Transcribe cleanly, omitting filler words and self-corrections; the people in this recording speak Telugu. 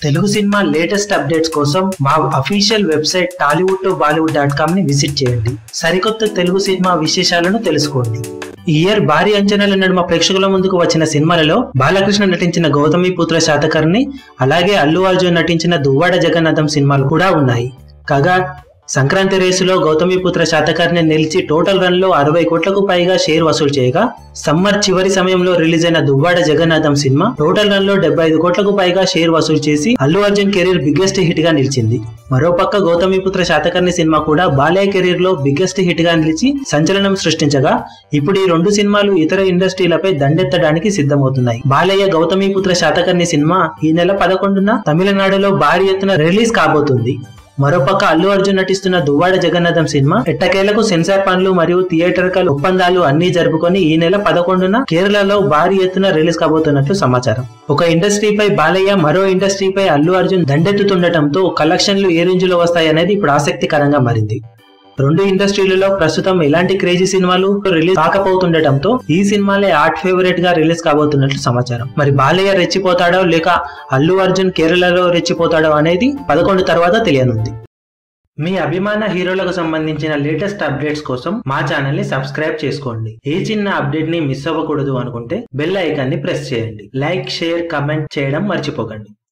తెలుగు సినిమా లేటెస్ట్ అప్డేట్స్ కోసం మా అఫీషియల్ వెబ్సైట్ tollywood2bollywood.com ని విజిట్ చేయండి. సరికొత్త తెలుగు సినిమా విశేషాలను తెలుసుకోండి. ఈ ఇయర్ భారీ అంచనాల నడుమ ప్రేక్షకుల ముందుకు వచ్చిన సినిమాలలో బాలకృష్ణ నటించిన గౌతమిపుత్ర శాతకర్ణి, అలాగే అల్లు అర్జున్ నటించిన దువ్వాడ జగన్నాథం సినిమాలు కూడా ఉన్నాయి. కాగా సంక్రాంతి రేసులో గౌతమిపుత్ర శాతకర్ణి నిలిచి టోటల్ రన్ లో 60 కోట్లకు పైగా షేర్ వసూలు చేయగా, సమ్మర్ చివరి సమయంలో రిలీజ్ అయిన Duvvada Jagannadham cinema total run లో 75 కోట్లకు పైగా షేర్ వసూలు చేసి Allu Arjun career biggest hit గా నిలిచింది. మరోపక్క గౌతమిపుత్ర శాతకర్ణి సినిమా కూడా బాలయ్య కెరీర్ లో బిగ్గెస్ట్ హిట్ గా నిలిచి సంచలనం సృష్టించగా, ఇప్పుడు ఈ రెండు సినిమాలు ఇతర ఇండస్ట్రీలపై దండెత్తడానికి సిద్ధమవుతున్నాయి. బాలయ్య గౌతమిపుత్ర శాతకర్ణి సినిమా ఈ నెల 11న తమిళనాడులో భారీ ఎత్తున రిలీజ్ కాబోతుంది. మరోపక్క అల్లు అర్జున్ నటిస్తున్న దువ్వాడ జగన్నాథం సినిమా ఎట్టకేలకు సెన్సార్ పనులు మరియు థియేటర్కల్ ఒప్పందాలు అన్ని జరుపుకొని ఈ నెల 11న కేరళలో భారీ ఎత్తున రిలీజ్ కాబోతున్నట్లు సమాచారం. ఒక ఇండస్ట్రీపై బాలయ్య, మరో ఇండస్ట్రీపై అల్లు అర్జున్ దండెత్తుతుండటంతో కలెక్షన్లు ఏ రేంజ్ లో వస్తాయనేది ఇప్పుడు ఆసక్తికరంగా మారింది. రెండు ఇండస్ట్రీలలో ప్రస్తుతం ఎలాంటి క్రేజీ సినిమాలు రిలీజ్ కాకపోతుండటంతో ఈ సినిమాలే ఆర్ట్ ఫేవరెట్ గా రిలీజ్ కాబోతున్నట్లు సమాచారం. మరి బాలయ్య రెచ్చిపోతాడో లేక అల్లు అర్జున్ కేరళలో రెచ్చిపోతాడో అనేది 11 తర్వాత తెలియనుంది. మీ అభిమాన హీరోలకు సంబంధించిన లేటెస్ట్ అప్డేట్స్ కోసం మా ఛానల్ ని సబ్స్క్రైబ్ చేసుకోండి. ఏ చిన్న అప్డేట్ ని మిస్ అవ్వకూడదు అనుకుంటే బెల్ ఐకాన్ ని ప్రెస్ చేయండి. లైక్, షేర్, కమెంట్ చేయడం మర్చిపోకండి.